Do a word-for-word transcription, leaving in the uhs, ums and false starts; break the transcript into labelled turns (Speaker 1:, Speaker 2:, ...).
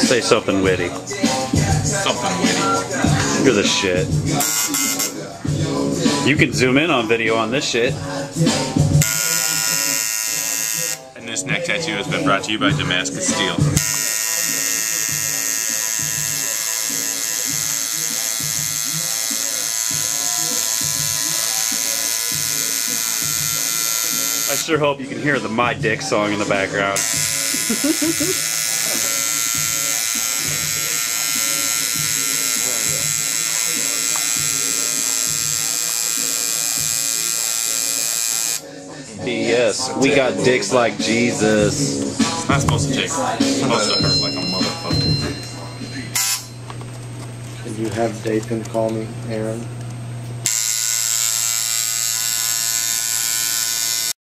Speaker 1: Say something witty.
Speaker 2: Something witty.
Speaker 1: You're the shit. You can zoom in on video on this shit.
Speaker 2: And this neck tattoo has been brought to you by Damascus Steel.
Speaker 1: I sure hope you can hear the My Dick song in the background. Yes, we got dicks like Jesus.
Speaker 2: It's not supposed to take. It's supposed to hurt like a motherfucker.
Speaker 3: Can you have Dathan call me, Aaron?